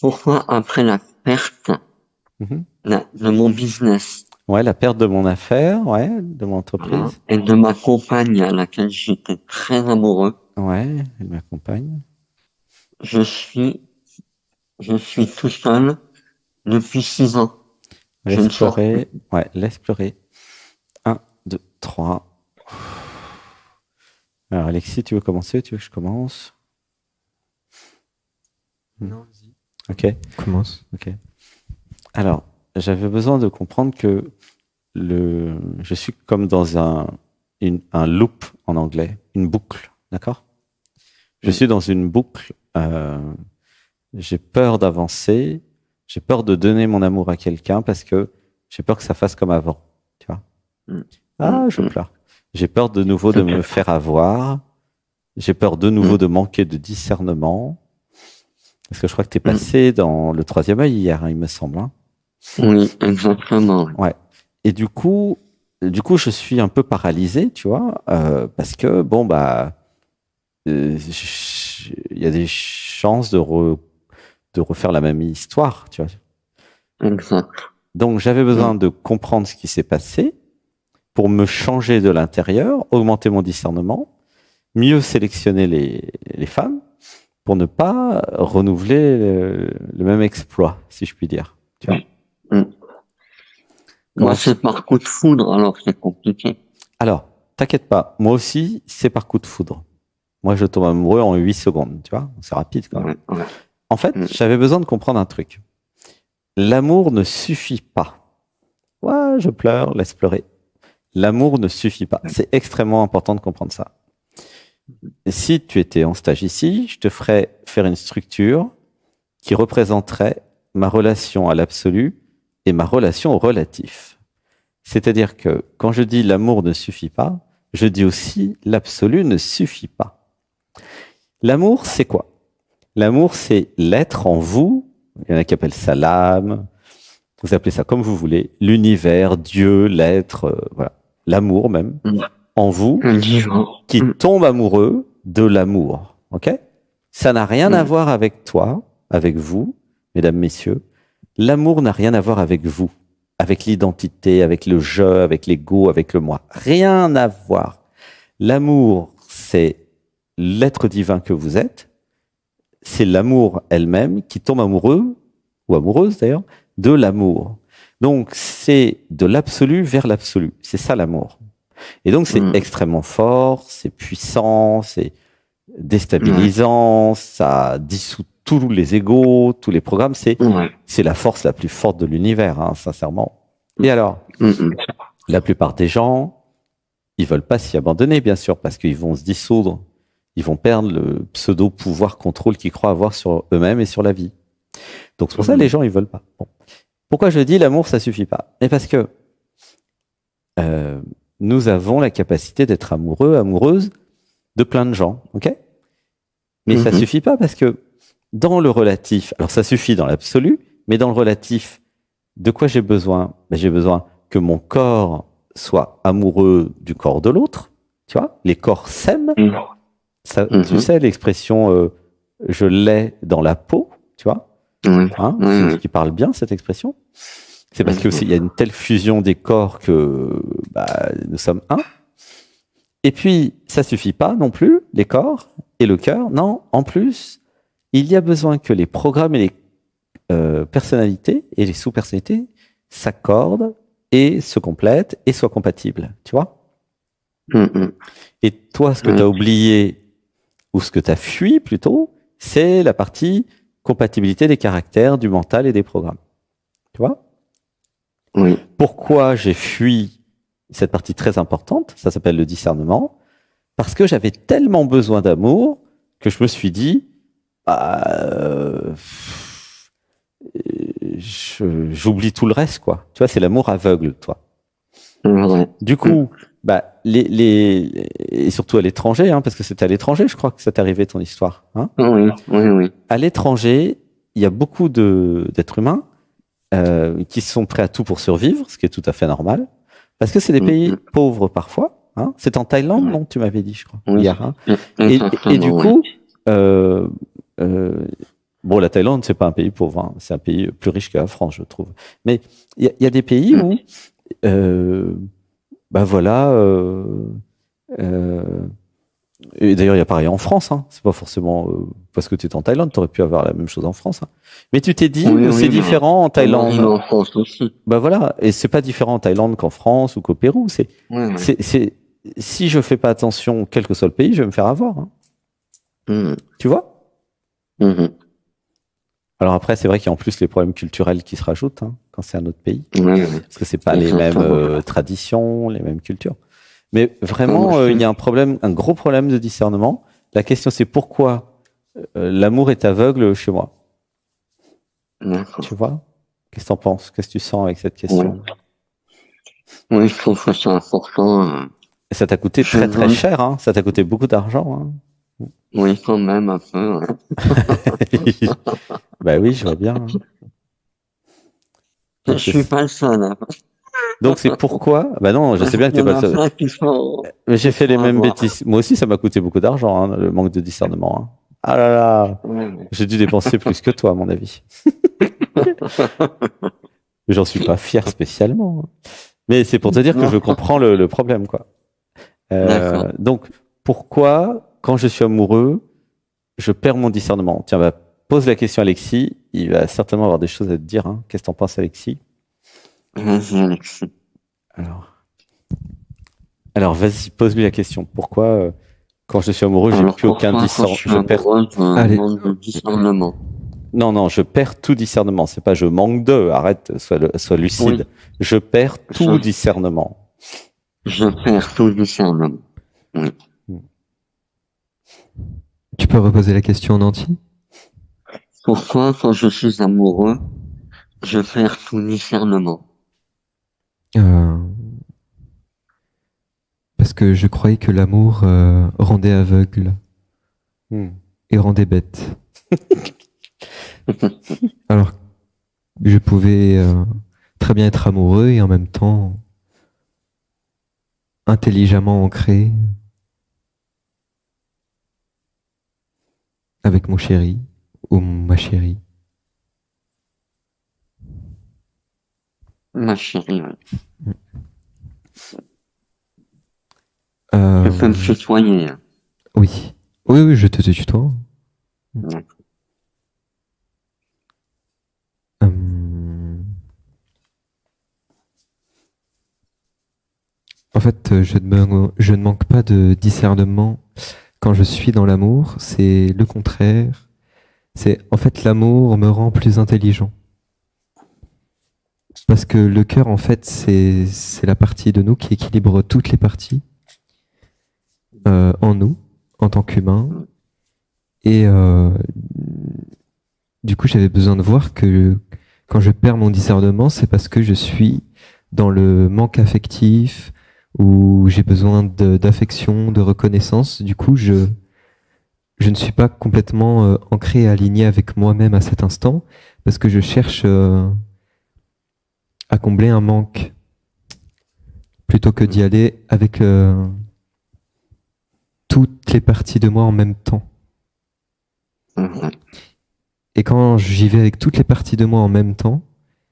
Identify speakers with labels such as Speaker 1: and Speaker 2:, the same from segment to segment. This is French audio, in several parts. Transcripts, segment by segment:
Speaker 1: Pourquoi après la perte
Speaker 2: Mhm.
Speaker 1: de mon business,
Speaker 2: Ouais, la perte de mon affaire, ouais, de mon
Speaker 1: voilà,
Speaker 2: entreprise.
Speaker 1: et de ma compagne à laquelle j'étais très amoureux,
Speaker 2: Ouais, elle m'accompagne.
Speaker 1: je suis, je suis tout seul depuis 6 ans. Je
Speaker 2: Laisse
Speaker 1: ne sors plus.
Speaker 2: pleurer. Ouais, laisse pleurer. Un, deux, trois. Alors, Alexis, tu veux commencer? Tu veux que je commence? Hmm.
Speaker 3: Non, vas-y,
Speaker 2: Ok,
Speaker 3: commence.
Speaker 2: ok. Alors, j'avais besoin de comprendre que je suis comme dans un loop en anglais, une boucle, d'accord? Je suis dans une boucle. J'ai peur d'avancer. J'ai peur de donner mon amour à quelqu'un parce que j'ai peur que ça fasse comme avant, tu vois?
Speaker 1: Mm,
Speaker 2: Ah, je
Speaker 1: mm,
Speaker 2: pleure. J'ai peur de nouveau de
Speaker 1: je
Speaker 2: me faire avoir. J'ai peur de nouveau
Speaker 1: mm,
Speaker 2: de manquer de discernement. Parce que je crois que tu es
Speaker 1: mm.
Speaker 2: passé dans le troisième œil hier, hein, il me semble, hein.
Speaker 1: Oui, exactement. Oui.
Speaker 2: Ouais. Et du coup, je suis un peu paralysé, tu vois, parce que bon bah, il y a des chances de refaire la même histoire, tu vois.
Speaker 1: Exact.
Speaker 2: Donc j'avais
Speaker 1: Mm,
Speaker 2: besoin de comprendre ce qui s'est passé pour me changer de l'intérieur, augmenter mon discernement, mieux sélectionner les femmes pour ne pas renouveler le même exploit, si je puis dire. Tu vois.
Speaker 1: mm. Moi,
Speaker 2: Comment tu...
Speaker 1: c'est par coup de foudre, alors c'est compliqué.
Speaker 2: Alors, t'inquiète pas, moi aussi, c'est par coup de foudre. Moi, je tombe amoureux en 8 secondes, tu vois. C'est rapide quand même.
Speaker 1: Ouais, ouais.
Speaker 2: En fait,
Speaker 1: Mm,
Speaker 2: j'avais besoin de comprendre un truc. L'amour ne suffit pas. Ouais, je pleure, laisse pleurer. L'amour ne suffit pas. C'est extrêmement important de comprendre ça. Et si tu étais en stage ici, je te ferais faire une structure qui représenterait ma relation à l'absolu et ma relation au relatif. C'est-à-dire que quand je dis l'amour ne suffit pas, je dis aussi l'absolu ne suffit pas. L'amour, c'est quoi? L'amour, c'est l'être en vous. Il y en a qui appellent ça l'âme. Vous appelez ça comme vous voulez. L'univers, Dieu, l'être, voilà. L'amour même.
Speaker 1: mm.
Speaker 2: En vous,
Speaker 1: Un livre.
Speaker 2: qui
Speaker 1: Mm,
Speaker 2: tombe amoureux de l'amour. Ok? Ça n'a rien à
Speaker 1: mm.
Speaker 2: voir avec toi, avec vous, mesdames, messieurs. L'amour n'a rien à voir avec vous, avec l'identité, avec le je, avec l'ego, avec le moi. Rien à voir. L'amour, c'est l'être divin que vous êtes. C'est l'amour elle-même qui tombe amoureux, ou amoureuse d'ailleurs, de l'amour. Donc, c'est de l'absolu vers l'absolu. C'est ça l'amour. Et donc, c'est
Speaker 1: Mm.
Speaker 2: extrêmement fort, c'est puissant, c'est
Speaker 1: Ouais,
Speaker 2: déstabilisant, ça dissout tous les égos, tous les programmes.
Speaker 1: ouais.
Speaker 2: C'est la force la plus forte de l'univers, hein, sincèrement. Et alors,
Speaker 1: Mm, mm.
Speaker 2: la plupart des gens, ils veulent pas s'y abandonner, bien sûr, parce qu'ils vont se dissoudre. Ils vont perdre le pseudo-pouvoir contrôle qu'ils croient avoir sur eux-mêmes et sur la vie. Donc, c'est pour ça que les gens, ils veulent pas. Bon. Pourquoi je dis l'amour, ça suffit pas? Mais parce que euh, nous avons la capacité d'être amoureux, amoureuses de plein de gens, ok? Mais ça
Speaker 1: Mhm.
Speaker 2: suffit pas parce que dans le relatif, alors ça suffit dans l'absolu, mais dans le relatif, de quoi j'ai besoin? Ben, j'ai besoin que mon corps soit amoureux du corps de l'autre, tu vois? Les corps s'aiment.
Speaker 1: Mm.
Speaker 2: Ça, tu
Speaker 1: Mhm.
Speaker 2: sais l'expression je l'ai dans la peau, tu vois?
Speaker 1: Oui,
Speaker 2: Hein,
Speaker 1: oui,
Speaker 2: c'est ce
Speaker 1: oui.
Speaker 2: qui parle bien cette expression. C'est parce que il y a
Speaker 1: Mhm.
Speaker 2: une telle fusion des corps que bah, nous sommes un. Et puis, ça suffit pas non plus, les corps et le cœur. Non, en plus, il y a besoin que les programmes et les personnalités et les sous-personnalités s'accordent et se complètent et soient compatibles. Tu vois?
Speaker 1: Mhm.
Speaker 2: Et toi, ce que tu
Speaker 1: Oui,
Speaker 2: as oublié ou ce que tu as fui plutôt, c'est la partie compatibilité des caractères, du mental et des programmes. Tu vois?
Speaker 1: oui.
Speaker 2: Pourquoi j'ai fui cette partie très importante? Ça s'appelle le discernement. Parce que j'avais tellement besoin d'amour que je me suis dit, bah, j'oublie tout le reste, quoi. Tu vois, c'est l'amour aveugle, toi.
Speaker 1: C'est vrai.
Speaker 2: Du
Speaker 1: Mm.
Speaker 2: coup, bah, et surtout à l'étranger, hein, parce que c'était à l'étranger, je crois que ça t'est arrivé ton histoire. Hein.
Speaker 1: Oui, oui, oui.
Speaker 2: À l'étranger, il y a beaucoup d'êtres humains qui sont prêts à tout pour survivre, ce qui est tout à fait normal, parce que c'est des pays
Speaker 1: Mhm.
Speaker 2: pauvres parfois. Hein. C'est en Thaïlande,
Speaker 1: Ouais.
Speaker 2: non? Tu m'avais dit, je crois,
Speaker 1: Oui,
Speaker 2: hier. Hein. Et du
Speaker 1: exactement, oui.
Speaker 2: coup, euh, euh, Bon, la Thaïlande, c'est pas un pays pauvre, hein. C'est un pays plus riche que la France, je trouve. Mais il y a des pays où, euh, bah voilà, euh, et d'ailleurs, il y a pareil en France, hein. C'est pas forcément parce que tu es en Thaïlande, tu aurais pu avoir la même chose en France, hein. Mais tu t'es dit,
Speaker 1: Oui,
Speaker 2: c'est
Speaker 1: oui, mais
Speaker 2: différent en
Speaker 1: ça m'arrive
Speaker 2: Thaïlande.
Speaker 1: en France aussi.
Speaker 2: Bah voilà, et c'est pas différent en Thaïlande qu'en France ou qu'au Pérou.
Speaker 1: Oui, oui.
Speaker 2: C'est, si je fais pas attention, quel que soit le pays, je vais me faire avoir, hein.
Speaker 1: Mhm.
Speaker 2: Tu vois?
Speaker 1: Mhm.
Speaker 2: Alors après, c'est vrai qu'il y a en plus les problèmes culturels qui se rajoutent, hein, quand c'est un autre pays.
Speaker 1: Oui, oui.
Speaker 2: Parce que c'est pas les mêmes
Speaker 1: Exactement.
Speaker 2: traditions, les mêmes cultures. Mais
Speaker 1: Ah, moi,
Speaker 2: vraiment, il y a un problème, un gros problème de discernement. La question, c'est pourquoi l'amour est aveugle chez moi.
Speaker 1: d'accord.
Speaker 2: Tu vois? Qu'est-ce que t'en penses? Qu'est-ce que tu sens avec cette
Speaker 1: Oui.
Speaker 2: question?
Speaker 1: Oui, je trouve que c'est important.
Speaker 2: Et ça t'a coûté
Speaker 1: Je
Speaker 2: très très
Speaker 1: veux,
Speaker 2: cher, hein. Ça t'a coûté beaucoup d'argent, hein.
Speaker 1: oui, quand même, un peu. Ouais.
Speaker 2: Bah oui, je vois bien, hein.
Speaker 1: Je
Speaker 2: Donc
Speaker 1: suis pas le seul, hein.
Speaker 2: c'est pourquoi. Bah non, je sais bien que
Speaker 1: Il y
Speaker 2: t'es
Speaker 1: en
Speaker 2: pas le
Speaker 1: a
Speaker 2: seul.
Speaker 1: plein qui sont,
Speaker 2: Mais j'ai
Speaker 1: qui
Speaker 2: fait les
Speaker 1: sont à
Speaker 2: mêmes
Speaker 1: voir.
Speaker 2: bêtises. Moi aussi, ça m'a coûté beaucoup d'argent, hein, le manque de discernement, hein. Ah là là,
Speaker 1: Oui, oui.
Speaker 2: j'ai dû dépenser plus que toi, à mon avis. J'en suis pas fier spécialement, hein. Mais c'est pour te dire que
Speaker 1: Non.
Speaker 2: je comprends le problème, quoi.
Speaker 1: D'accord.
Speaker 2: Donc, pourquoi, quand je suis amoureux, je perds mon discernement? Tiens, bah, pose la question à Alexis. Il va certainement avoir des choses à te dire, hein. Qu'est-ce que t'en penses, Alexis?
Speaker 1: Vas-y, Alexis.
Speaker 2: Alors, alors, vas-y, pose-lui la question. Pourquoi, quand je suis amoureux, j'ai
Speaker 1: Alors,
Speaker 2: plus aucun
Speaker 1: pourquoi, quand je
Speaker 2: discernement?
Speaker 1: suis
Speaker 2: Je perds.
Speaker 1: amoureux, je
Speaker 3: Allez,
Speaker 1: manque de discernement?
Speaker 2: Non, non, je perds tout discernement. C'est pas je manque de. Arrête, sois lucide.
Speaker 1: Oui,
Speaker 2: Je perds tout
Speaker 1: je,
Speaker 2: discernement.
Speaker 1: je perds tout discernement. Oui.
Speaker 3: tu peux reposer la question en entier?
Speaker 1: Pourquoi, quand je suis amoureux, je perds tout discernement?
Speaker 3: Euh, Parce que je croyais que l'amour rendait aveugle
Speaker 2: Hmm.
Speaker 3: et rendait bête. Alors, je pouvais très bien être amoureux et en même temps intelligemment ancré avec mon chéri ou ma chérie.
Speaker 1: Ma chérie, oui. Je peux me
Speaker 3: Euh,
Speaker 1: tutoyer, hein.
Speaker 3: oui. Oui, oui, je te tutoie.
Speaker 1: Ouais.
Speaker 3: Euh, En fait, je ne manque pas de discernement quand je suis dans l'amour. C'est le contraire. C'est en fait l'amour me rend plus intelligent. Parce que le cœur, en fait, c'est la partie de nous qui équilibre toutes les parties en nous, en tant qu'humains. Et du coup, j'avais besoin de voir que quand je perds mon discernement, c'est parce que je suis dans le manque affectif, où j'ai besoin d'affection, de reconnaissance. Du coup, je ne suis pas complètement ancré et aligné avec moi-même à cet instant, parce que je cherche à combler un manque, plutôt que d'y aller avec toutes les parties de moi en même temps.
Speaker 1: Ouais.
Speaker 3: Et quand j'y vais avec toutes les parties de moi en même temps,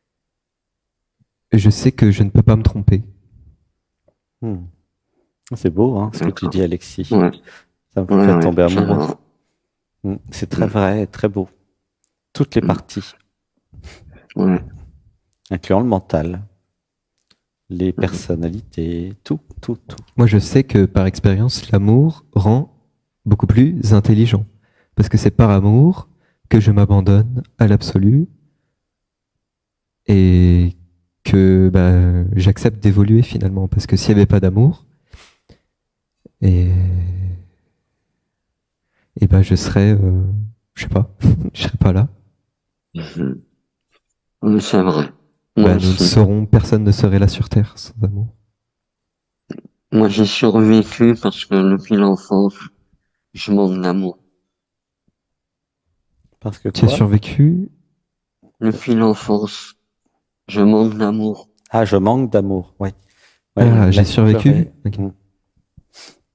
Speaker 3: je sais que je ne peux pas me tromper.
Speaker 2: Hmm. C'est beau, hein, ce que tu
Speaker 1: D'accord.
Speaker 2: dis, Alexis.
Speaker 1: Ouais.
Speaker 2: Ça me
Speaker 1: Ouais,
Speaker 2: fait
Speaker 1: ouais,
Speaker 2: tomber amoureux.
Speaker 1: carrément.
Speaker 2: C'est très vrai, très beau. Toutes les parties,
Speaker 1: Ouais.
Speaker 2: incluant le mental, les personnalités, tout, tout, tout.
Speaker 3: Moi, je sais que par expérience, l'amour rend beaucoup plus intelligent. Parce que c'est par amour que je m'abandonne à l'absolu et que bah, j'accepte d'évoluer finalement. Parce que s'il n'y avait pas d'amour, et, et ben je serais, je sais pas, je serais pas là.
Speaker 1: Mhm. Oui, c'est vrai. Moi
Speaker 3: Bah, nous ne
Speaker 1: aussi.
Speaker 3: serons, personne ne serait là sur Terre sans amour.
Speaker 1: Moi, j'ai survécu parce que depuis l'enfance, je manque d'amour.
Speaker 2: Parce que
Speaker 3: Tu as
Speaker 2: quoi?
Speaker 3: survécu?
Speaker 1: Depuis l'enfance, je manque d'amour.
Speaker 2: Ah, je manque d'amour, oui. Ouais,
Speaker 3: Ah, j'ai
Speaker 2: laisse
Speaker 3: survécu?
Speaker 2: pleurer.
Speaker 3: Ok.
Speaker 2: Hmm.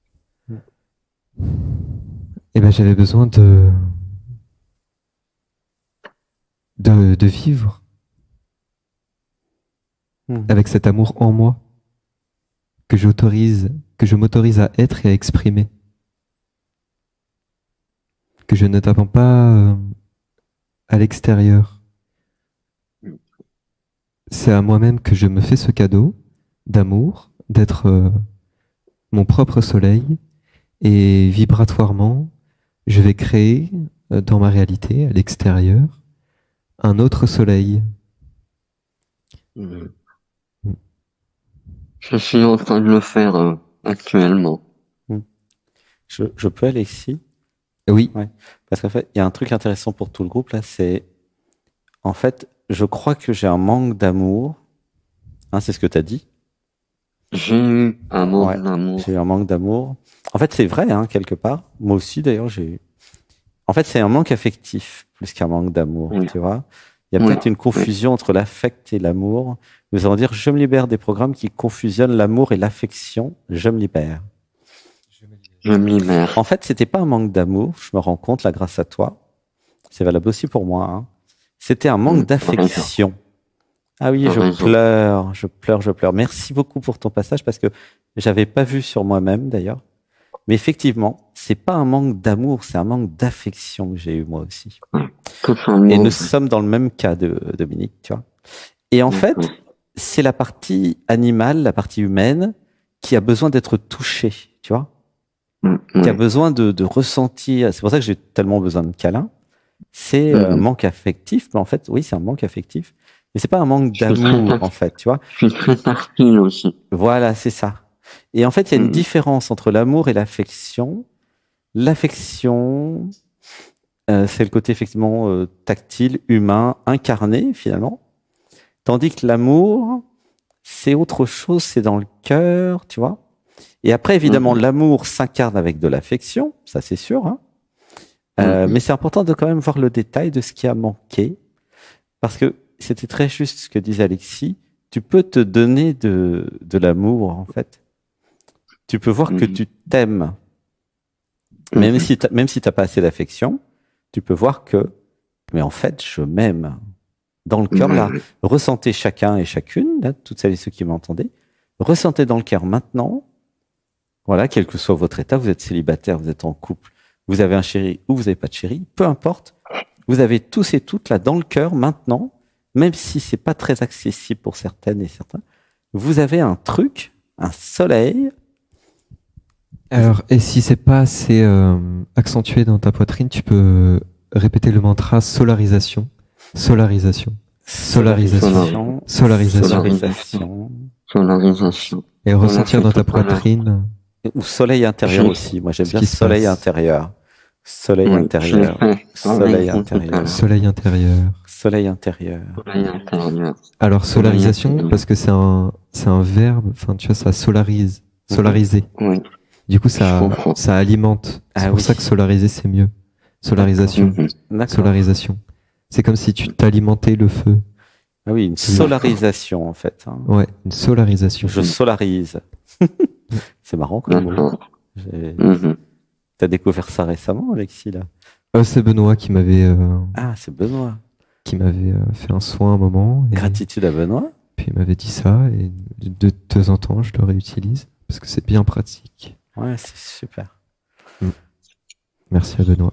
Speaker 3: Et ben j'avais besoin de de vivre avec cet amour en moi que je m'autorise à être et à exprimer, que je ne t'attends pas à l'extérieur. C'est à moi-même que je me fais ce cadeau d'amour, d'être mon propre soleil, et vibratoirement, je vais créer dans ma réalité, à l'extérieur, un autre soleil.
Speaker 1: Je suis en train de le faire actuellement.
Speaker 2: Je peux, Alexis?
Speaker 3: Oui.
Speaker 2: Ouais. Parce qu'en fait, il y a un truc intéressant pour tout le groupe, là, c'est, en fait, je crois que j'ai un manque d'amour. Hein, c'est ce que tu as dit.
Speaker 1: J'ai eu un manque
Speaker 2: Ouais,
Speaker 1: d'amour.
Speaker 2: j'ai eu un manque d'amour. En fait, c'est vrai, hein, quelque part. Moi aussi, d'ailleurs, j'ai eu. En fait, c'est un manque affectif plus qu'un manque d'amour,
Speaker 1: Oui.
Speaker 2: tu vois. Il y a
Speaker 1: Oui,
Speaker 2: peut-être une confusion entre l'affect et l'amour. Nous allons dire, je me libère des programmes qui confusionnent l'amour et l'affection. Je me libère.
Speaker 1: je me libère.
Speaker 2: En fait, c'était pas un manque d'amour, je me rends compte là grâce à toi. C'est valable aussi pour moi. Hein. C'était un manque d'affection. Ah oui, je pleure, je pleure, je pleure. Merci beaucoup pour ton passage parce que j'avais pas vu sur moi-même d'ailleurs. Mais effectivement, c'est pas un manque d'amour, c'est un manque d'affection que j'ai eu moi aussi. Et nous sommes dans le même cas de Dominique, tu vois. Et en fait, c'est la partie animale, la partie humaine, qui a besoin d'être touchée, tu vois. Qui a besoin de ressentir. C'est pour ça que j'ai tellement besoin de câlins. C'est un manque affectif, mais en fait, oui, c'est un manque affectif. Mais c'est pas un manque d'amour, en fait, tu vois.
Speaker 1: Je suis très tactile aussi.
Speaker 2: Voilà, c'est ça. Et en fait, il y a une différence entre l'amour et l'affection. L'affection, c'est le côté effectivement tactile, humain, incarné, finalement. Tandis que l'amour, c'est autre chose, c'est dans le cœur, tu vois. Et après, évidemment, l'amour s'incarne avec de l'affection, ça c'est sûr. Hein. Mais c'est important de quand même voir le détail de ce qui a manqué. Parce que c'était très juste ce que disait Alexis. Tu peux te donner de l'amour, en fait. Tu peux voir que tu t'aimes. Même si t'as pas assez d'affection, tu peux voir que, mais en fait, je m'aime. Dans le cœur, là, ressentez chacun et chacune, là, toutes celles et ceux qui m'entendaient, ressentez dans le cœur maintenant, voilà, quel que soit votre état, vous êtes célibataire, vous êtes en couple, vous avez un chéri ou vous n'avez pas de chéri, peu importe, vous avez tous et toutes là dans le cœur maintenant, même si c'est pas très accessible pour certaines et certains, vous avez un truc, un soleil.
Speaker 3: Alors, et si c'est pas assez accentué dans ta poitrine, tu peux répéter le mantra solarisation. Solarisation. Solarisation.
Speaker 2: Solarisation.
Speaker 1: Solarisation.
Speaker 3: Et ressentir dans ta poitrine.
Speaker 2: Ou soleil intérieur aussi. Moi, j'aime bien soleil intérieur. Soleil intérieur. Soleil intérieur.
Speaker 3: Soleil intérieur.
Speaker 2: Soleil intérieur.
Speaker 1: Soleil intérieur.
Speaker 3: Alors, solarisation, parce que c'est un verbe, enfin, tu vois, ça solarise. Solariser.
Speaker 1: Oui.
Speaker 3: Du coup, ça alimente. C'est pour ça que solariser, c'est mieux. Solarisation. Solarisation. C'est comme si tu t'alimentais le feu.
Speaker 2: Ah oui, une solarisation en fait. Hein.
Speaker 3: Ouais, une solarisation.
Speaker 2: Je solarise. C'est marrant comme mot. T'as découvert ça récemment, Alexis, là?
Speaker 3: C'est Benoît qui m'avait.
Speaker 2: Ah, c'est Benoît.
Speaker 3: Qui m'avait fait un soin un moment.
Speaker 2: Gratitude à Benoît.
Speaker 3: Puis il m'avait dit ça et de temps en temps, je le réutilise parce que c'est bien pratique.
Speaker 2: Ouais, c'est super.
Speaker 3: Merci à Benoît.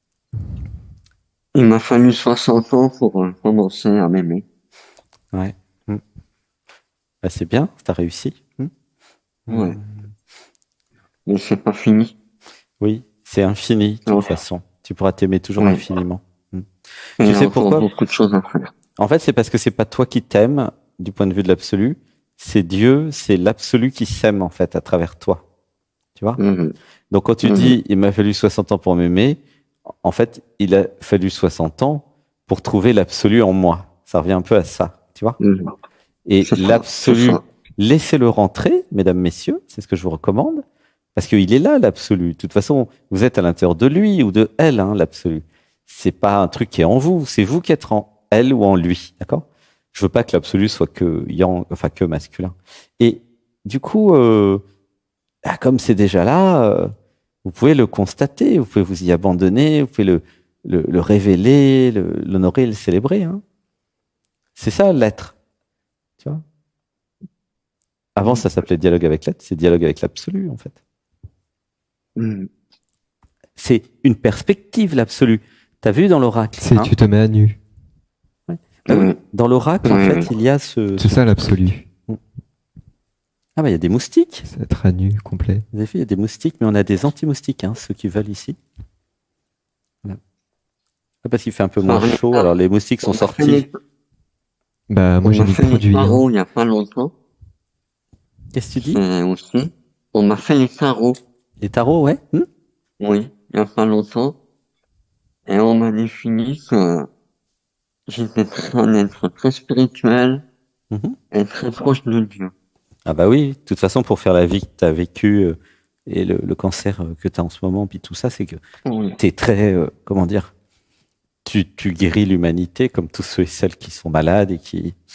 Speaker 1: Il m'a fallu 60 ans pour commencer à m'aimer.
Speaker 2: Ouais. Bah, c'est bien, t'as réussi.
Speaker 1: Ouais. Mais c'est pas fini.
Speaker 2: Oui, c'est infini, de toute façon. Tu pourras t'aimer toujours infiniment.
Speaker 1: Tu
Speaker 2: sais pourquoi?
Speaker 1: Beaucoup de choses à faire.
Speaker 2: En fait, c'est parce que c'est pas toi qui t'aimes, du point de vue de l'absolu. C'est Dieu, c'est l'absolu qui s'aime, en fait, à travers toi. Tu vois? Donc, quand tu dis, il m'a fallu 60 ans pour m'aimer, en fait, il a fallu 60 ans pour trouver l'absolu en moi. Ça revient un peu à ça, tu vois? Et l'absolu, laissez-le rentrer, mesdames, messieurs, c'est ce que je vous recommande, parce qu'il est là, l'absolu. De toute façon, vous êtes à l'intérieur de lui ou de elle, hein, l'absolu. C'est pas un truc qui est en vous, c'est vous qui êtes en elle ou en lui, d'accord? Je veux pas que l'absolu soit que yang, enfin que masculin. Et du coup, comme c'est déjà là, vous pouvez le constater, vous pouvez vous y abandonner, vous pouvez le révéler, l'honorer, le célébrer. Hein. C'est ça l'être. Tu vois. Avant, ça s'appelait dialogue avec l'être, c'est dialogue avec l'absolu, en fait. C'est une perspective, l'absolu. T'as vu dans l'oracle
Speaker 3: C'est tu te mets à nu.
Speaker 2: Ouais. Dans l'oracle, en fait, il y a ce...
Speaker 3: C'est ça l'absolu.
Speaker 2: Ah bah il y a des moustiques.
Speaker 3: C'est être à nu complet.
Speaker 2: Vous avez vu, il y a des moustiques, mais on a des anti-moustiques, hein, ceux qui veulent ici. Voilà. Parce qu'il fait un peu moins chaud, alors les moustiques sont sortis.
Speaker 3: Bah moi j'ai mis le produit.
Speaker 1: Il n'y a pas longtemps.
Speaker 2: Qu'est-ce que tu dis?
Speaker 1: Aussi. On m'a fait les tarots.
Speaker 2: Les tarots, ouais.
Speaker 1: Oui, il n'y a pas longtemps. Et on m'a défini que j'étais un être très spirituel et très proche de Dieu.
Speaker 2: Ah bah oui, de toute façon, pour faire la vie que tu as vécue et le cancer que tu as en ce moment, puis tout ça, c'est que tu es très, comment dire, tu guéris l'humanité comme tous ceux et celles qui sont malades et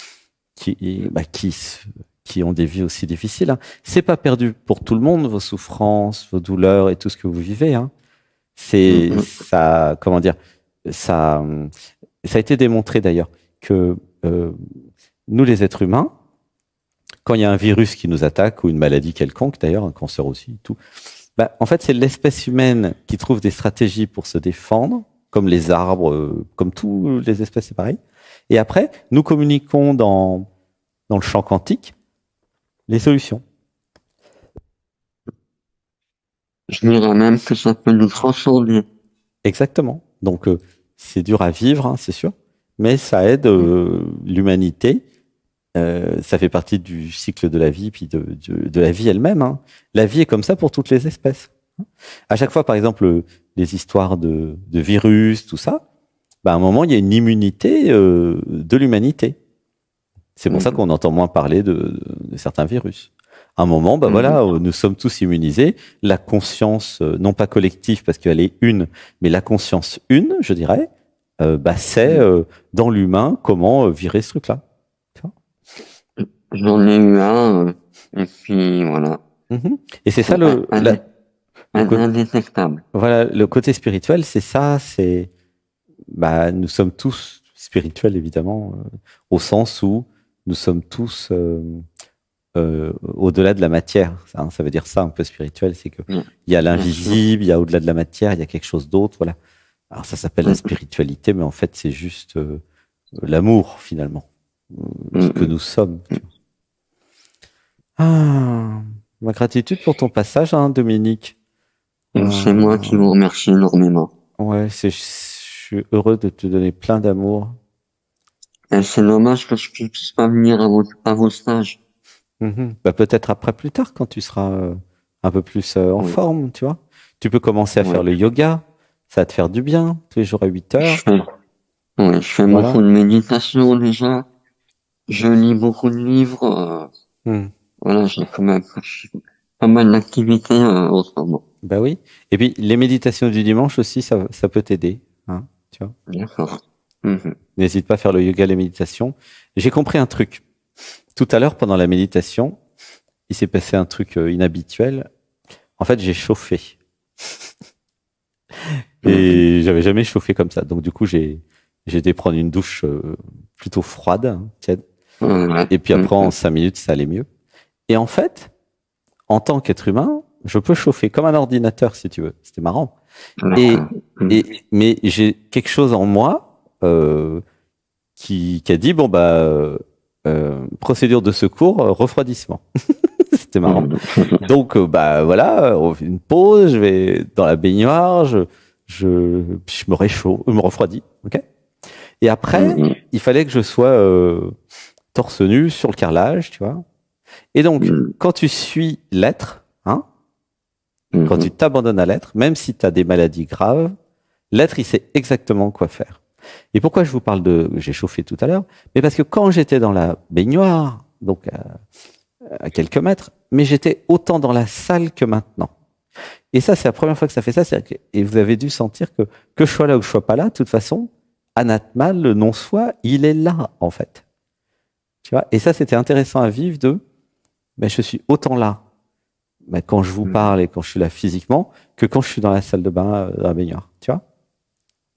Speaker 2: qui ont des vies aussi difficiles. Hein. C'est pas perdu pour tout le monde, vos souffrances, vos douleurs et tout ce que vous vivez. Hein. C'est ça, comment dire, ça a été démontré d'ailleurs que nous les êtres humains, quand il y a un virus qui nous attaque ou une maladie quelconque, d'ailleurs un cancer aussi, tout, bah, en fait c'est l'espèce humaine qui trouve des stratégies pour se défendre, comme les arbres, comme toutes les espèces, c'est pareil. Et après, nous communiquons dans le champ quantique les solutions.
Speaker 1: Je dirais même que ça peut nous transcender.
Speaker 2: Exactement. Donc c'est dur à vivre, hein, c'est sûr, mais ça aide l'humanité. Ça fait partie du cycle de la vie, puis de la vie elle-même. Hein. La vie est comme ça pour toutes les espèces. À chaque fois, par exemple, les histoires de virus, tout ça, bah, à un moment, il y a une immunité de l'humanité. C'est pour ça qu'on entend moins parler de certains virus. À un moment, bah voilà, nous sommes tous immunisés. La conscience, non pas collective parce qu'elle est une, mais la conscience une, je dirais, bah c'est dans l'humain comment virer ce truc-là.
Speaker 1: J'en ai eu un, et puis voilà.
Speaker 2: Et c'est ça
Speaker 1: indétectable.
Speaker 2: Voilà, le côté spirituel, c'est ça, c'est, bah, nous sommes tous spirituels évidemment, au sens où nous sommes tous au-delà de la matière. Ça veut dire ça, un peu spirituel, c'est que il y a l'invisible, il y a au-delà de la matière, il y a quelque chose d'autre, voilà. Alors ça s'appelle la spiritualité, mais en fait c'est juste l'amour finalement, ce que nous sommes. Ah, ma gratitude pour ton passage, hein, Dominique.
Speaker 1: C'est moi qui vous remercie énormément.
Speaker 2: Ouais, je suis heureux de te donner plein d'amour.
Speaker 1: Et c'est dommage que je puisse pas venir à vos stages.
Speaker 2: Bah, peut-être après, plus tard, quand tu seras un peu plus en forme, tu vois. Tu peux commencer à faire le yoga, ça va te faire du bien, tous les jours à 8 heures.
Speaker 1: Je fais beaucoup de méditation déjà. Je lis beaucoup de livres. Voilà, j'ai quand même pas mal d'activités autrement.
Speaker 2: Bah oui. Et puis, les méditations du dimanche aussi, ça peut t'aider. Hein, tu vois.
Speaker 1: D'accord.
Speaker 2: N'hésite pas à faire le yoga, les méditations. J'ai compris un truc. Tout à l'heure, pendant la méditation, il s'est passé un truc inhabituel. En fait, j'ai chauffé. Et j'avais jamais chauffé comme ça. Donc, du coup, j'ai été prendre une douche plutôt froide, hein, tiède. Et puis après, en 5 minutes, ça allait mieux. Et en fait, en tant qu'être humain, je peux chauffer comme un ordinateur, si tu veux. C'était marrant. Mais j'ai quelque chose en moi qui a dit, bon, bah, procédure de secours, refroidissement. C'était marrant. Donc, bah, voilà, on fait une pause, je vais dans la baignoire, je me réchauffe, me refroidis, ok? Et après, il fallait que je sois torse nu sur le carrelage, tu vois. Et donc, quand tu suis l'être, hein, quand tu t'abandonnes à l'être, même si tu as des maladies graves, l'être, il sait exactement quoi faire. Et pourquoi je vous parle j'ai chauffé tout à l'heure, mais parce que quand j'étais dans la baignoire, donc à quelques mètres, mais j'étais autant dans la salle que maintenant. Et ça, c'est la première fois que ça fait ça. Et vous avez dû sentir que je sois là ou que je sois pas là, de toute façon, Anatma, le non-soi, il est là, en fait. Tu vois. Et ça, c'était intéressant à vivre mais je suis autant là, quand je vous parle et quand je suis là physiquement, que quand je suis dans la salle de bain, dans la baignoire. Tu vois?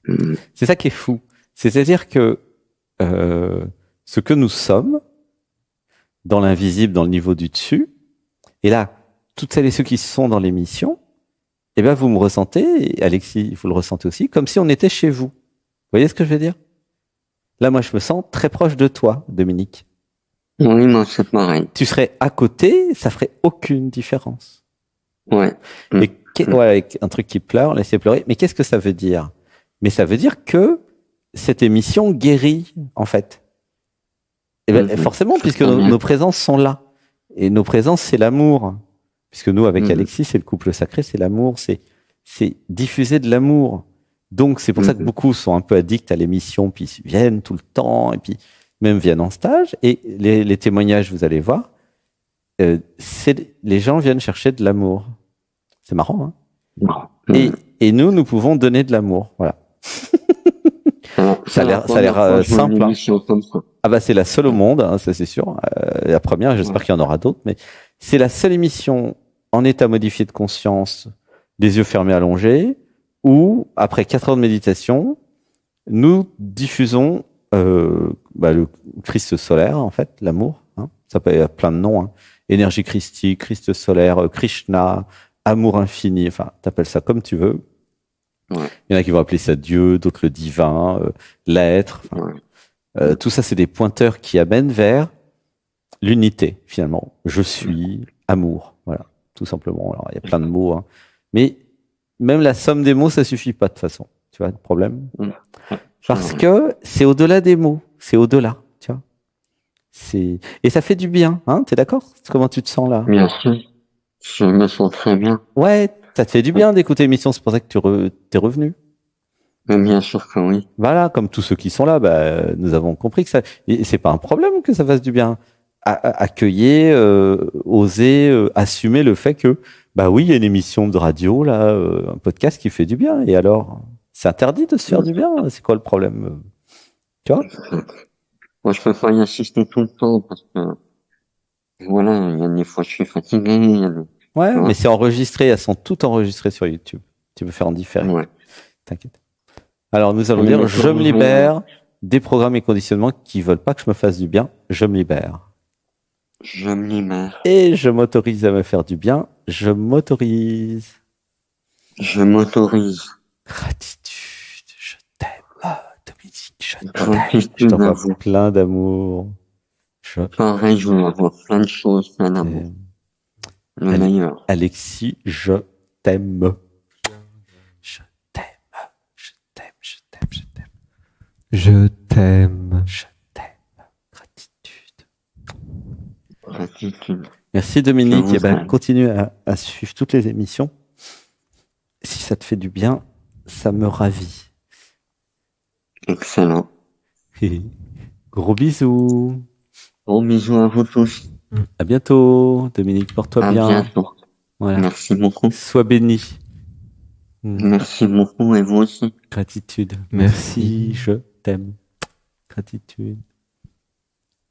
Speaker 2: C'est ça qui est fou. C'est-à-dire que ce que nous sommes, dans l'invisible, dans le niveau du dessus, et là, toutes celles et ceux qui sont dans l'émission, eh ben vous me ressentez, et Alexis, vous le ressentez aussi, comme si on était chez vous. Vous voyez ce que je veux dire? Là, moi, je me sens très proche de toi, Dominique.
Speaker 1: Oui, moi, c'est pareil.
Speaker 2: Tu serais à côté, ça ferait aucune différence.
Speaker 1: Ouais.
Speaker 2: Et avec un truc qui pleure, laissez pleurer. Mais qu'est-ce que ça veut dire? Mais ça veut dire que cette émission guérit, en fait. Et ben, forcément, puisque nos présences sont là. Et nos présences, c'est l'amour. Puisque nous, avec Alexis, c'est le couple sacré, c'est l'amour, c'est diffuser de l'amour. Donc, c'est pour ça que beaucoup sont un peu addicts à l'émission, puis viennent tout le temps, et puis même viennent en stage. Et les témoignages, vous allez voir, les gens viennent chercher de l'amour. C'est marrant, hein? Et nous pouvons donner de l'amour. Voilà. Ça a l'air simple. Hein. Ah bah c'est la seule au monde, hein, ça c'est sûr. La première, j'espère qu'il y en aura d'autres, mais c'est la seule émission en état modifié de conscience, les yeux fermés allongés, où après 4 heures de méditation, nous diffusons le Christ solaire, en fait, l'amour. Hein. Ça peut avoir plein de noms. Hein. Énergie christique, Christ solaire, Krishna, amour infini. Enfin, t'appelles ça comme tu veux. Ouais. Il y en a qui vont appeler ça Dieu, d'autres le divin, l'être. Tout ça, c'est des pointeurs qui amènent vers l'unité, finalement. Je suis amour. Voilà, tout simplement. Alors, il y a plein de mots. Hein. Mais même la somme des mots, ça suffit pas de toute façon. Tu vois le problème? Parce que c'est au-delà des mots. C'est au-delà. Tu vois. Et ça fait du bien. Hein. T'es d'accord? Comment tu te sens là?
Speaker 1: Bien sûr. Je me sens très bien.
Speaker 2: Ouais, ça te fait du bien d'écouter l'émission. C'est pour ça que t'es revenu.
Speaker 1: Mais bien sûr que oui.
Speaker 2: Voilà, comme tous ceux qui sont là, nous avons compris que ça. Et c'est pas un problème que ça fasse du bien. Accueillir, oser, assumer le fait que, oui, il y a une émission de radio là, un podcast qui fait du bien. Et alors, c'est interdit de se faire du bien. C'est quoi le problème? Tu vois?
Speaker 1: Moi, je peux pas y assister tout le temps parce que voilà, il y a des fois je suis fatigué.
Speaker 2: Ouais, mais c'est enregistré, elles sont toutes enregistrées sur YouTube. Tu peux faire en différé. Ouais. T'inquiète. Alors, nous allons dire, je me libère des programmes et conditionnements qui veulent pas que je me fasse du bien. Je me libère.
Speaker 1: Je me libère.
Speaker 2: Et je m'autorise à me faire du bien. Je m'autorise.
Speaker 1: Je m'autorise.
Speaker 2: Gratitude. Je t'aime. Dominique, je t'aime. Je t'envoie plein d'amour.
Speaker 1: Pareil, je vous envoie plein de choses, plein d'amour. Le meilleur.
Speaker 2: Alexis, je t'aime. Je t'aime. Je t'aime. Je t'aime. Je t'aime.
Speaker 3: Je t'aime.
Speaker 2: Je t'aime. Gratitude.
Speaker 1: Gratitude.
Speaker 2: Merci Dominique. Et continue à suivre toutes les émissions. Si ça te fait du bien, ça me ravit.
Speaker 1: Excellent.
Speaker 2: Gros bisous.
Speaker 1: Gros bisous à vous tous.
Speaker 2: À bientôt, Dominique. Porte-toi bien.
Speaker 1: À bientôt. Voilà. Merci beaucoup.
Speaker 2: Sois béni.
Speaker 1: Merci beaucoup et vous aussi.
Speaker 2: Gratitude.
Speaker 3: Merci.
Speaker 2: Je t'aime. Gratitude.